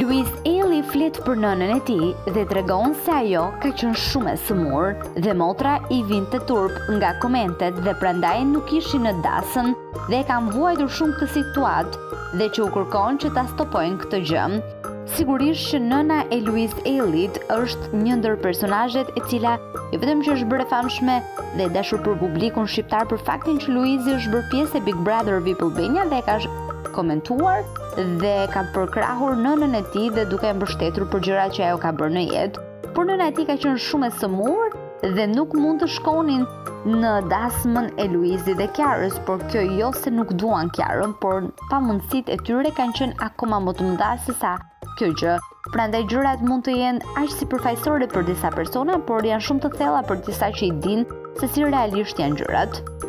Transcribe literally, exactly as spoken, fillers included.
Louise Haley flet për nënën e tij dhe tregon se ajo ka qenë shumë e sëmur dhe motra i vinte turp nga komentet dhe prandaj nuk ishin në dasëm dhe e kanë vuajtur shumë këtë situatë dhe që u kërkon që ta stopojnë këtë gjë. Sigurisht që nëna e Louise Haley është një ndër personazhet e cila jo vetëm që është bërë e famshme dhe e dashur për publikun shqiptar për faktin që Louise është bërë pjesë e Big Brother V I P Albania dhe ka komentuar dhe ka përkrahur nënën e tij dhe duke e mbështetur për gjërat që ajo ka bërë në jetë. Por nëna e tij ka qenë shumë e sëmur dhe nuk mund të shkonin në dasmën e Luizit dhe Kiarës, por kjo jo se nuk duan Kiarën, por pamundësitë e tyre kanë qenë akoma më të mëdha se sa kjo gjë. Prandaj gjërat mund të jenë aq sipërfaqësore për disa persona, por janë shumë të thella për disa që i dinë se si realisht janë gjërat.